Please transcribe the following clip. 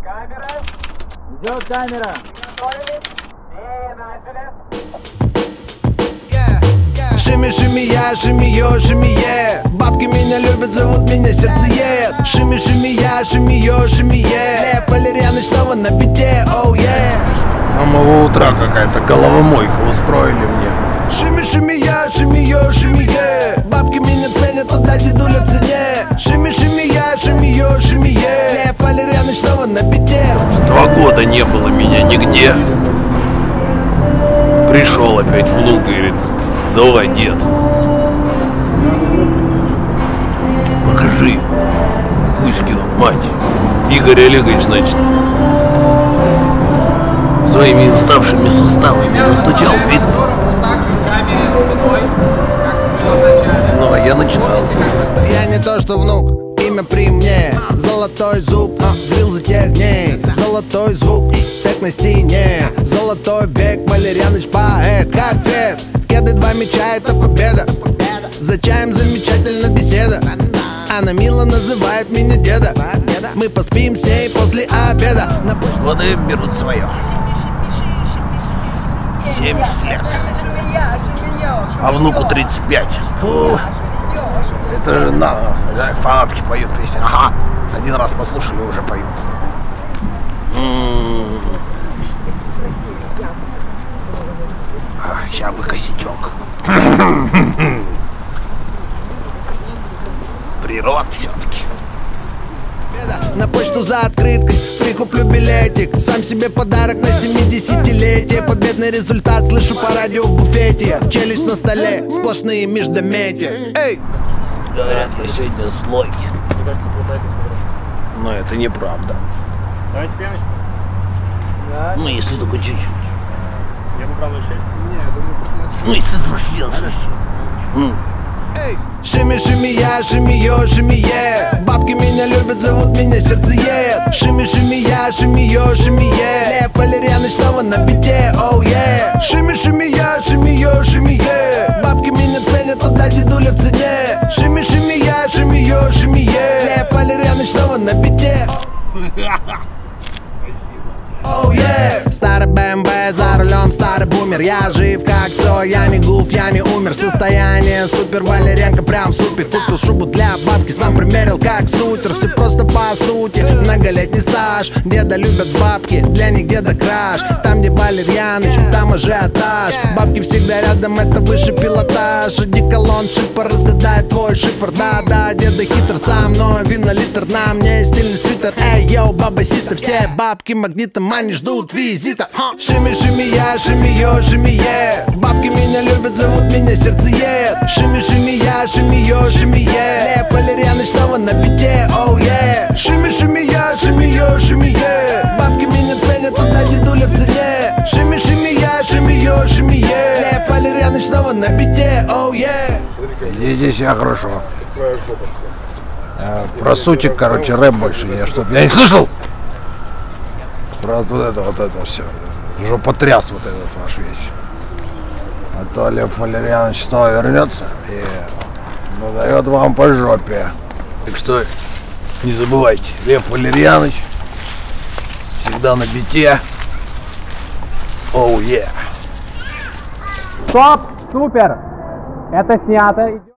Камера. Идет камера. Готовились? И начали. Шими, шими, я, шими, ё, шими, е. Бабки меня любят, зовут меня сердцеед. Шими, шими, я, шими, ё, шими, е. Лев Валерьяныч снова на бите, оу, е. С самого утра какая-то головомойка устроили мне. Шими, шими, я, шими, ё, шими, е. Бабки меня ценят, туда дедуля в цене. Шими, шими, я, шими, ё, шими, е. Лев Валерьяныч снова на бите. 2 года не было меня нигде. Пришел опять внук, говорит: давай, дед, покажи Кузькину мать. Игорь Олегович, значит, своими уставшими суставами настучал бит. Ну, а я начинал. Я не то что внук, имя при мне. Золотой зуб, дрил за тех дней. Золотой звук, так на стене. Золотой век, Валерьяныч поэт. Как вет, кеды 2 мяча, это победа. За чаем замечательно беседа. Она мило называет меня деда. Мы поспим с ней после обеда. Годы берут свое. 70 лет. А внуку 35. Фу. Это же фанатки поют песни. Ага. Один раз послушали, уже поют. Сейчас бы косячок. Природ все-таки. На почту за открыткой прикуплю билетик. Сам себе подарок на 70-летие. Победный результат слышу по радио в буфете. Челюсть на столе, сплошные междометия. Эй! Говорят, я сегодня злой. Но это неправда. Давайте пеночку. Ну, если только чуть-чуть. Я бы брал 6. Ну, если захотел совсем. Эй! Шими, шими, я, шими, ё, шими, е. Бабки меня любят, зовут меня сердцеед. Шими, шими, я, шими, ё, шими, е. Лев Валерьяныч снова на бите, оу, е. Шими, шими, я, шими, ё, шими, е. Бабки меня ценят, туда дедуля в цене. Шими, шими, я, шими, ё, шими, е. Лев Валерьяныч снова на бите. Oh, yeah. Старый БМВ, за рулем старый бумер. Я жив как Цой, я не гуф, я не умер. Состояние супер, Валерьянка прям супер. Купил шубу для бабки, сам примерил как сутер. Все просто по сути, многолетний стаж. Деда любят бабки, для них деда краш. Там где Валерьяныч, там ажиотаж. Бабки всегда рядом, это высший пилотаж. Одеколон, шипер, разгадает твой шифр. Да-да, деда хитр, со мной вино литр. На мне стильный свитер, эй, йоу, баба сита. Все бабки магнитом, они ждут визита. Шими, шими, я, шими, ё, шими, е. Бабки меня любят, зовут меня сердцеед. Шими, шими, я, шими, ё, шими, е. Лев Валерьяныч снова на бите, оу, е. Шими, шими, я, шими, ё, шими, е. Бабки меня ценят, туда дедуля в цене. Шими, шими, я, шими, ё, шими, е. Лев Валерьяныч снова на бите, оу, е. Здесь я хорошо. Про сучек, короче, рэп больше я не слышал. Про вот это все. Жопотряс вот этот ваш весь. А то Лев Валерьяныч снова вернется и надает вам по жопе. Так что не забывайте, Лев Валерьяныч всегда на бите. Оу, е. Стоп! Супер! Это снято.